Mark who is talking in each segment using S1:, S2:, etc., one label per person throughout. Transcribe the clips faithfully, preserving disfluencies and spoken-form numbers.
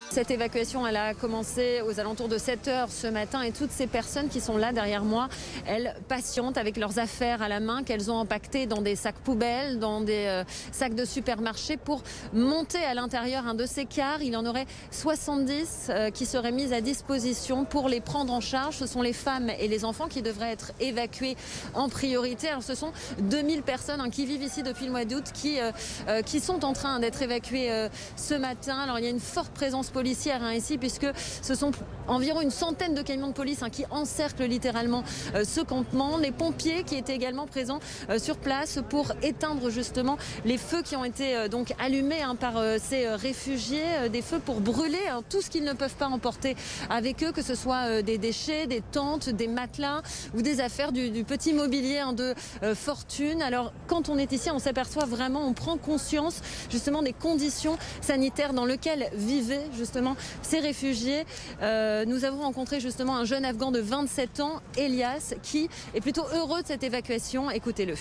S1: Cette évacuation, elle a commencé aux alentours de sept heures ce matin et toutes ces personnes qui sont là derrière moi, elles patientent avec leurs affaires à la main qu'elles ont empaquetées dans des sacs poubelles, dans des euh, sacs de supermarché pour monter à l'intérieur un de ces cars. Il y en aurait soixante-dix euh, qui seraient mis à disposition pour les prendre en charge. Ce sont les femmes et les enfants qui devraient être évacués en priorité. Alors ce sont deux mille personnes hein, qui vivent ici depuis le mois d'août qui, euh, euh, qui sont en train d'être évacuées euh, ce matin. Alors il y a une forte présence policière policière hein, ici, puisque ce sont environ une centaine de camions de police hein, qui encerclent littéralement euh, ce campement. Les pompiers qui étaient également présents euh, sur place pour éteindre justement les feux qui ont été euh, donc allumés hein, par euh, ces euh, réfugiés, euh, des feux pour brûler hein, tout ce qu'ils ne peuvent pas emporter avec eux, que ce soit euh, des déchets, des tentes, des matelas ou des affaires du, du petit mobilier hein, de euh, fortune. Alors quand on est ici, on s'aperçoit vraiment, on prend conscience justement des conditions sanitaires dans lesquelles vivaient justement justement ces réfugiés. Euh, nous avons rencontré justement un jeune Afghan de vingt-sept ans, Elias, qui est plutôt heureux de cette évacuation. Écoutez-le.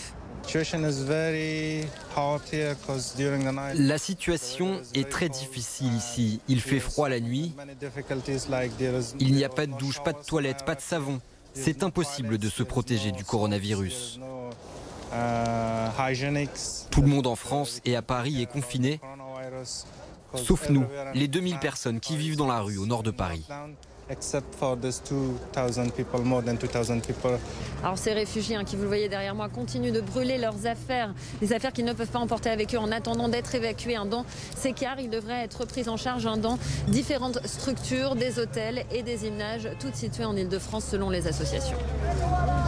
S2: La situation est très difficile ici. Il fait froid la nuit. Il n'y a pas de douche, pas de toilette, pas de savon. C'est impossible de se protéger du coronavirus. Tout le monde en France et à Paris est confiné. Sauf nous, les deux mille personnes qui vivent dans la rue au nord de Paris.
S1: Alors ces réfugiés hein, qui vous le voyez derrière moi continuent de brûler leurs affaires, des affaires qu'ils ne peuvent pas emporter avec eux en attendant d'être évacués hein, dans ces cars. Ils devraient être pris en charge hein, dans différentes structures, des hôtels et des images, toutes situées en Île-de-France selon les associations.